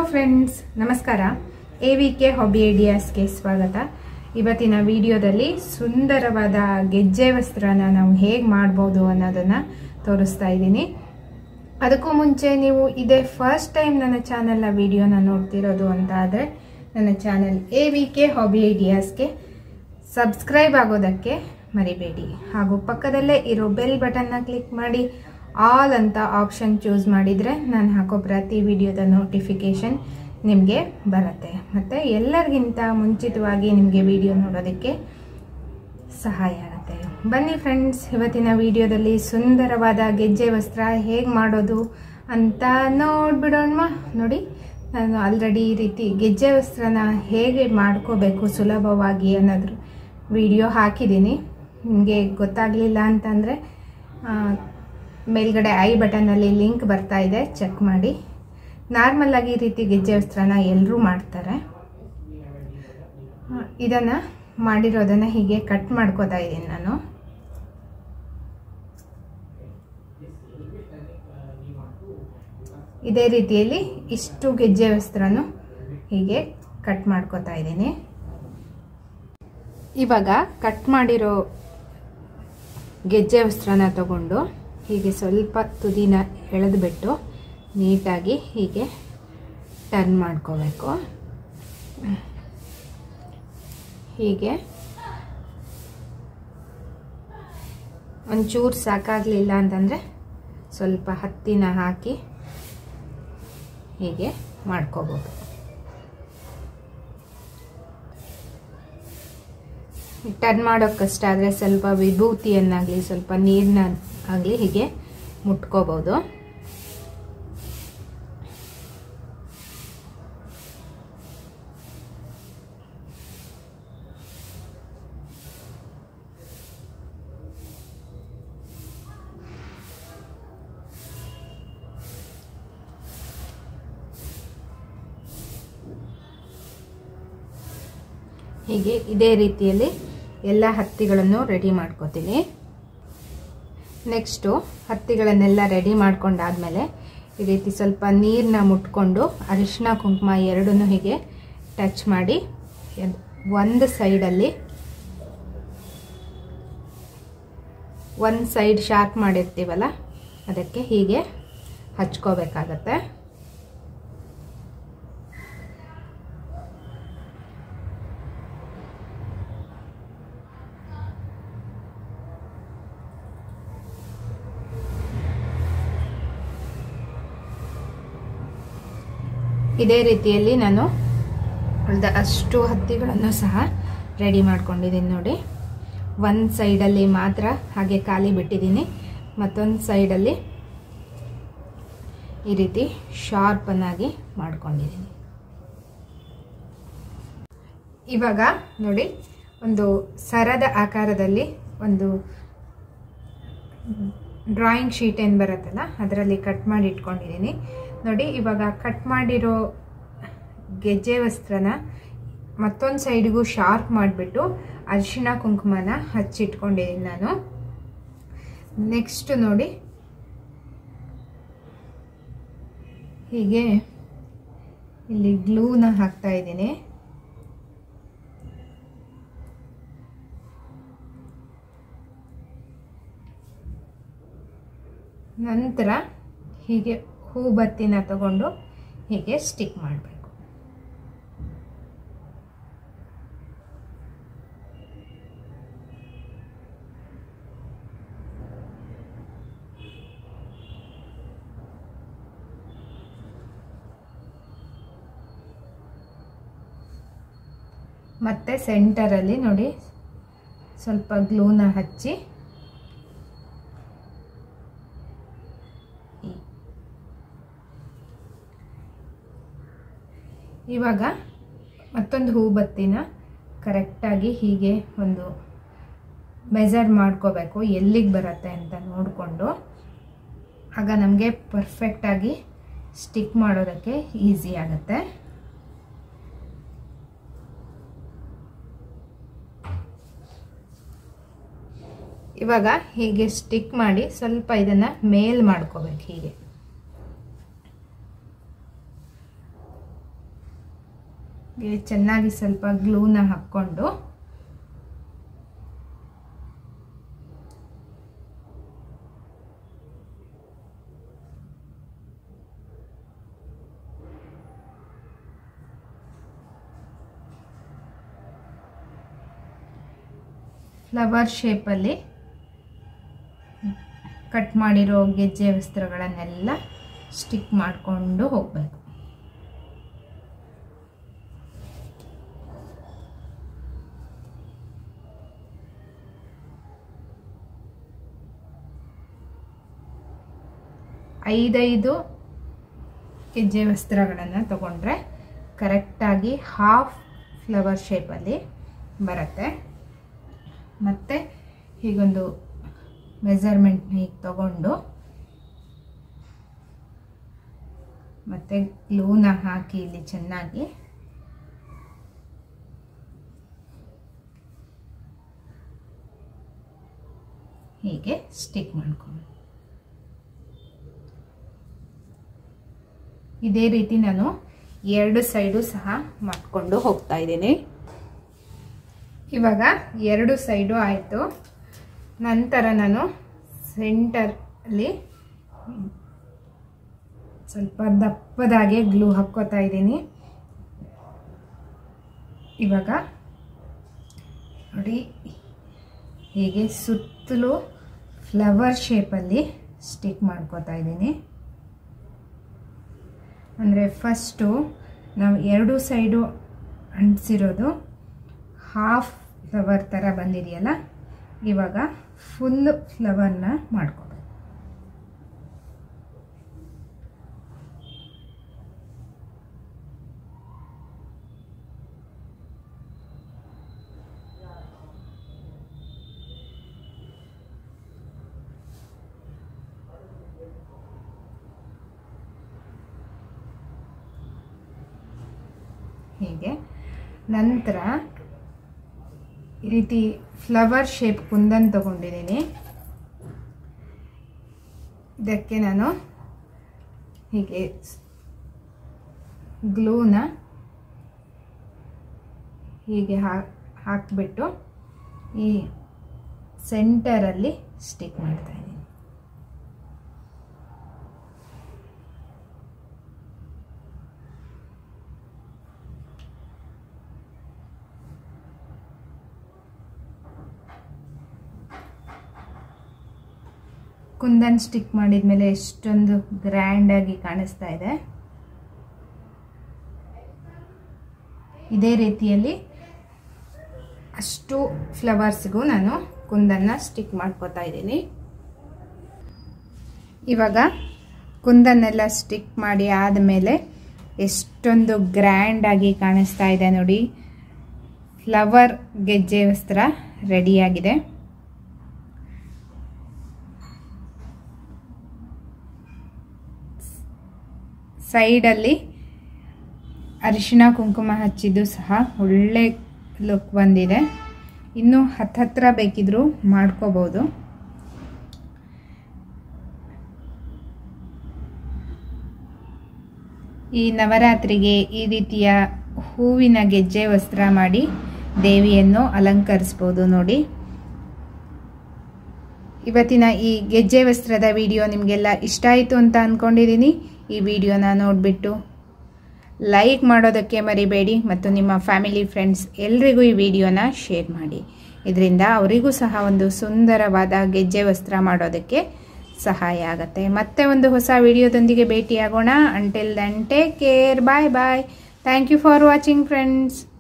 Friends, ನಮಸ್ಕಾರ. AVK hobby ಐಡಿಯಾಸ್ಗೆ ಸ್ವಾಗತ. ಇವತ್ತಿನ ವಿಡಿಯೋದಲ್ಲಿ ಸುಂದರವಾದ ಗೆಜ್ಜೆ ವಸ್ತ್ರನ ನಾವು ಹೇಗೆ ಮಾಡ್ಬೋದು ಅನ್ನೋದನ್ನು ತೋರಿಸ್ತಾ ಇದ್ದೀನಿ. ಅದಕ್ಕೂ ಮುಂಚೆ ನೀವು ಇದೇ ಫಸ್ಟ್ ಟೈಮ್ ನನ್ನ ಚಾನಲ್ನ ವಿಡಿಯೋನ ನೋಡ್ತಿರೋದು ಅಂತ ಆದರೆ ನನ್ನ ಚಾನಲ್ AVK ಹಾಬಿ ಐಡಿಯಾಸ್ಗೆ ಸಬ್ಸ್ಕ್ರೈಬ್ ಆಗೋದಕ್ಕೆ ಮರಿಬೇಡಿ. ಹಾಗೂ ಪಕ್ಕದಲ್ಲೇ ಇರೋ ಬೆಲ್ ಬಟನ್ನ ಕ್ಲಿಕ್ ಮಾಡಿ ಆಲ್ ಅಂತ ಆಪ್ಷನ್ ಚೂಸ್ ಮಾಡಿದರೆ ನಾನು ಹಾಕೋ ಪ್ರತಿ ವಿಡಿಯೋದ ನೋಟಿಫಿಕೇಷನ್ ನಿಮಗೆ ಬರುತ್ತೆ. ಮತ್ತು ಎಲ್ಲರಿಗಿಂತ ಮುಂಚಿತವಾಗಿ ನಿಮಗೆ ವಿಡಿಯೋ ನೋಡೋದಕ್ಕೆ ಸಹಾಯ ಆಗುತ್ತೆ. ಬನ್ನಿ ಫ್ರೆಂಡ್ಸ್, ಇವತ್ತಿನ ವಿಡಿಯೋದಲ್ಲಿ ಸುಂದರವಾದ ಗೆಜ್ಜೆ ವಸ್ತ್ರ ಹೇಗೆ ಮಾಡೋದು ಅಂತ ನೋಡ್ಬಿಡೋಣ. ನೋಡಿ, ನಾನು ಆಲ್ರೆಡಿ ಈ ರೀತಿ ಗೆಜ್ಜೆ ವಸ್ತ್ರನ ಹೇಗೆ ಮಾಡ್ಕೋಬೇಕು ಸುಲಭವಾಗಿ ಅನ್ನೋದ್ರ ವಿಡಿಯೋ ಹಾಕಿದ್ದೀನಿ. ನಿಮಗೆ ಗೊತ್ತಾಗಲಿಲ್ಲ ಅಂತಂದರೆ ಮೇಲ್ಗಡೆ ಐ ಬಟನ್ನಲ್ಲಿ ಲಿಂಕ್ ಬರ್ತಾ ಇದೆ, ಚೆಕ್ ಮಾಡಿ. ನಾರ್ಮಲಾಗಿ ಈ ರೀತಿ ಗೆಜ್ಜೆ ವಸ್ತ್ರನ ಎಲ್ಲರೂ ಮಾಡ್ತಾರೆ. ಇದನ್ನು ಮಾಡಿರೋದನ್ನು ಹೀಗೆ ಕಟ್ ಮಾಡ್ಕೋತಾ ಇದ್ದೀನಿ ನಾನು. ಇದೇ ರೀತಿಯಲ್ಲಿ ಇಷ್ಟು ಗೆಜ್ಜೆ ವಸ್ತ್ರನೂ ಹೀಗೆ ಕಟ್ ಮಾಡ್ಕೋತಾ ಇದ್ದೀನಿ. ಇವಾಗ ಕಟ್ ಮಾಡಿರೋ ಗೆಜ್ಜೆ ವಸ್ತ್ರನ ತಗೊಂಡು ಹೀಗೆ ಸ್ವಲ್ಪ ತುದಿನ ಎಳೆದುಬಿಟ್ಟು ನೀಟಾಗಿ ಹೀಗೆ ಟರ್ನ್ ಮಾಡ್ಕೋಬೇಕು. ಹೀಗೆ ಒಂಚೂರು ಸಾಕಾಗಲಿಲ್ಲ ಅಂತಂದರೆ ಸ್ವಲ್ಪ ಹತ್ತಿನ ಹಾಕಿ ಹೀಗೆ ಮಾಡ್ಕೋಬೋದು. ಟರ್ನ್ ಮಾಡೋಕ್ಕೆ ಕಷ್ಟ ಆದರೆ ಸ್ವಲ್ಪ ವಿಭೂತಿಯನ್ನಾಗಲಿ ಸ್ವಲ್ಪ ನೀರನ್ನ ಆಗಲಿ ಹೀಗೆ ಮುಟ್ಕೋಬೋದು. ಹೀಗೆ ಇದೇ ರೀತಿಯಲ್ಲಿ ಎಲ್ಲ ಹತ್ತಿಗಳನ್ನು ರೆಡಿ ಮಾಡ್ಕೋತೀನಿ. ನೆಕ್ಸ್ಟು ಹತ್ತಿಗಳನ್ನೆಲ್ಲ ರೆಡಿ ಮಾಡ್ಕೊಂಡಾದ್ಮೇಲೆ ಈ ರೀತಿ ಸ್ವಲ್ಪ ನೀರನ್ನ ಮುಟ್ಕೊಂಡು ಅರಿಶಿನ ಕುಂಕುಮ ಎರಡನ್ನೂ ಹೀಗೆ ಟಚ್ ಮಾಡಿ ಒಂದು ಸೈಡ್ ಶಾರ್ಪ್ ಮಾಡಿರ್ತೀವಲ್ಲ ಅದಕ್ಕೆ ಹೀಗೆ ಹಚ್ಕೋಬೇಕಾಗತ್ತೆ. ಇದೇ ರೀತಿಯಲ್ಲಿ ನಾನು ಉಳಿದ ಅಷ್ಟು ಹತ್ತಿಗಳನ್ನು ಸಹ ರೆಡಿ ಮಾಡ್ಕೊಂಡಿದ್ದೀನಿ. ನೋಡಿ, ಒಂದು ಸೈಡಲ್ಲಿ ಮಾತ್ರ ಹಾಗೆ ಖಾಲಿ ಬಿಟ್ಟಿದ್ದೀನಿ, ಮತ್ತೊಂದು ಸೈಡಲ್ಲಿ ಈ ರೀತಿ ಶಾರ್ಪನ್ನಾಗಿ ಮಾಡ್ಕೊಂಡಿದ್ದೀನಿ. ಇವಾಗ ನೋಡಿ, ಒಂದು ಸರದ ಆಕಾರದಲ್ಲಿ ಒಂದು ಡ್ರಾಯಿಂಗ್ ಶೀಟ್ ಏನು ಬರುತ್ತಲ್ಲ ಅದರಲ್ಲಿ ಕಟ್ ಮಾಡಿ ಇಟ್ಕೊಂಡಿದ್ದೀನಿ. ನೋಡಿ, ಇವಾಗ ಕಟ್ ಮಾಡಿರೋ ಗೆಜ್ಜೆ ವಸ್ತ್ರನ ಮತ್ತೊಂದು ಸೈಡ್ಗೂ ಶಾರ್ಪ್ ಮಾಡಿಬಿಟ್ಟು ಅರಿಶಿನ ಕುಂಕುಮನ ಹಚ್ಚಿಟ್ಕೊಂಡಿದ್ದೀನಿ ನಾನು. ನೆಕ್ಸ್ಟ್ ನೋಡಿ, ಹೀಗೆ ಇಲ್ಲಿ ಗ್ಲೂನ ಹಾಕ್ತಾ ಇದ್ದೀನಿ. ನಂತರ ಹೀಗೆ ಹೂ ಬತ್ತಿನ ತಗೊಂಡು ಹೀಗೆ ಸ್ಟಿಕ್ ಮಾಡಬೇಕು. ಮತ್ತೆ ಸೆಂಟರಲ್ಲಿ ನೋಡಿ ಸ್ವಲ್ಪ ಗ್ಲೂನ ಹಚ್ಚಿ ಇವಾಗ ಮತ್ತೊಂದು ಹೂ ಬತ್ತಿನ ಕರೆಕ್ಟಾಗಿ ಹೀಗೆ ಒಂದು ಮೆಜರ್ ಮಾಡ್ಕೋಬೇಕು, ಎಲ್ಲಿಗೆ ಬರುತ್ತೆ ಅಂತ ನೋಡಿಕೊಂಡು. ಆಗ ನಮಗೆ ಪರ್ಫೆಕ್ಟಾಗಿ ಸ್ಟಿಕ್ ಮಾಡೋದಕ್ಕೆ ಈಸಿ ಆಗುತ್ತೆ. ಇವಾಗ ಹೀಗೆ ಸ್ಟಿಕ್ ಮಾಡಿ ಸ್ವಲ್ಪ ಇದನ್ನು ಮೇಲ್ ಮಾಡ್ಕೋಬೇಕು. ಹೀಗೆ ಚೆನ್ನಾಗಿ ಸ್ವಲ್ಪ ಗ್ಲೂನ ಹಾಕ್ಕೊಂಡು ಫ್ಲವರ್ ಶೇಪಲ್ಲಿ ಕಟ್ ಮಾಡಿರೋ ಗೆಜ್ಜೆ ವಸ್ತ್ರಗಳನ್ನೆಲ್ಲ ಸ್ಟಿಕ್ ಮಾಡಿಕೊಂಡು ಹೋಗಬೇಕು. ಐದೈದು ಗೆಜ್ಜೆ ವಸ್ತ್ರಗಳನ್ನು ತಗೊಂಡ್ರೆ ಕರೆಕ್ಟಾಗಿ ಹಾಫ್ ಫ್ಲವರ್ ಶೇಪಲ್ಲಿ ಬರುತ್ತೆ. ಮತ್ತು ಹೀಗೊಂದು ಮೆಜರ್ಮೆಂಟ್ನ ಹೀಗೆ ತಗೊಂಡು ಮತ್ತು ಗ್ಲೂನ ಹಾಕಿ ಇಲ್ಲಿ ಚೆನ್ನಾಗಿ ಹೀಗೆ ಸ್ಟಿಕ್ ಮಾಡ್ಕೊಂಡು ಇದೇ ರೀತಿ ನಾನು ಎರಡು ಸೈಡು ಸಹ ಮಾಡಿಕೊಂಡು ಹೋಗ್ತಾ ಇದ್ದೀನಿ. ಇವಾಗ ಎರಡು ಸೈಡು ಆಯಿತು. ನಂತರ ನಾನು ಸೆಂಟರಲ್ಲಿ ಸ್ವಲ್ಪ ದಪ್ಪದಾಗೆ ಗ್ಲೂ ಹಾಕ್ಕೋತಾ ಇದ್ದೀನಿ. ಇವಾಗ ನೋಡಿ ಹೀಗೆ ಸುತ್ತಲೂ ಫ್ಲವರ್ ಶೇಪಲ್ಲಿ ಸ್ಟಿಕ್ ಮಾಡ್ಕೋತಾ ಇದ್ದೀನಿ. ಅಂದರೆ ಫಸ್ಟು ನಾವು ಎರಡು ಸೈಡು ಅಂಟಿಸಿರೋದು ಹಾಫ್ ಫ್ಲವರ್ ಥರ ಬಂದಿದೆಯಲ್ಲ, ಇವಾಗ ಫುಲ್ ಫ್ಲವರ್ನ ಮಾಡ್ಕೊಬೇಕು. ಹೀಗೆ ನಂತರ ಈ ರೀತಿ ಫ್ಲವರ್ ಶೇಪ್ ಕುಂದನ್ ತಗೊಂಡಿದ್ದೀನಿ. ಇದಕ್ಕೆ ನಾನು ಹೀಗೆ ಗ್ಲೂನ ಹೀಗೆ ಹಾಕಿಬಿಟ್ಟು ಈ ಸೆಂಟರಲ್ಲಿ ಸ್ಟಿಕ್ ಮಾಡ್ತಾ ಇದ್ದೀನಿ. ಕುಂದನ್ ಸ್ಟಿಕ್ ಮಾಡಿದ್ಮೇಲೆ ಎಷ್ಟೊಂದು ಗ್ರ್ಯಾಂಡ್ ಆಗಿ ಕಾಣಿಸ್ತಾ ಇದೆ. ಇದೇ ರೀತಿಯಲ್ಲಿ ಅಷ್ಟು ಫ್ಲವರ್ಸ್ಗೂ ನಾನು ಕುಂದನ್ನ ಸ್ಟಿಕ್ ಮಾಡ್ಕೋತಾ ಇದ್ದೀನಿ. ಇವಾಗ ಕುಂದನ್ನೆಲ್ಲ ಸ್ಟಿಕ್ ಮಾಡಿ ಆದಮೇಲೆ ಎಷ್ಟೊಂದು ಗ್ರ್ಯಾಂಡ್ ಆಗಿ ಕಾಣಿಸ್ತಾ ಇದೆ ನೋಡಿ. ಫ್ಲವರ್ ಗೆಜ್ಜೆ ವಸ್ತ್ರ ರೆಡಿಯಾಗಿದೆ. ಸೈಡಲ್ಲಿ ಅರಿಶಿನ ಕುಂಕುಮ ಹಚ್ಚಿದ್ದು ಸಹ ಒಳ್ಳೆ ಲುಕ್ ಬಂದಿದೆ. ಇನ್ನೂ ಹತ್ತಿರ ಬೇಕಿದ್ರೂ ಮಾಡ್ಕೋಬೋದು. ಈ ನವರಾತ್ರಿಗೆ ಈ ರೀತಿಯ ಹೂವಿನ ಗೆಜ್ಜೆ ವಸ್ತ್ರ ಮಾಡಿ ದೇವಿಯನ್ನು ಅಲಂಕರಿಸ್ಬೋದು ನೋಡಿ. ಇವತ್ತಿನ ಈ ಗೆಜ್ಜೆ ವಸ್ತ್ರದ ವಿಡಿಯೋ ನಿಮಗೆಲ್ಲ ಇಷ್ಟ ಆಯಿತು ಅಂತ ಅಂದ್ಕೊಂಡಿದ್ದೀನಿ. ಈ ವಿಡಿಯೋನ ನೋಡಿಬಿಟ್ಟು ಲೈಕ್ ಮಾಡೋದಕ್ಕೆ ಮರಿಬೇಡಿ ಮತ್ತು ನಿಮ್ಮ ಫ್ಯಾಮಿಲಿ ಫ್ರೆಂಡ್ಸ್ ಎಲ್ರಿಗೂ ಈ ವಿಡಿಯೋನ ಶೇರ್ ಮಾಡಿ. ಇದರಿಂದ ಅವರಿಗೂ ಸಹ ಒಂದು ಸುಂದರವಾದ ಗೆಜ್ಜೆ ವಸ್ತ್ರ ಮಾಡೋದಕ್ಕೆ ಸಹಾಯ ಆಗುತ್ತೆ. ಮತ್ತೆ ಒಂದು ಹೊಸ ವಿಡಿಯೋದೊಂದಿಗೆ ಭೇಟಿಯಾಗೋಣ. Until then take care. Bye bye. Thank you for watching friends.